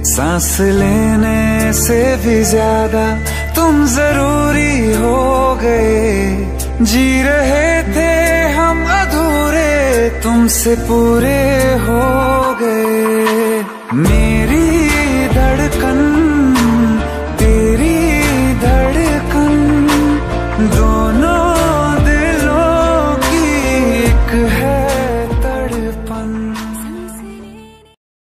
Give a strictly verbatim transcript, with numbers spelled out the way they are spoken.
सांस लेने से भी ज्यादा तुम जरूरी हो गए। जी रहे थे हम अधूरे, तुमसे पूरे हो गए। मेरी धड़कन तेरी धड़कन दोनों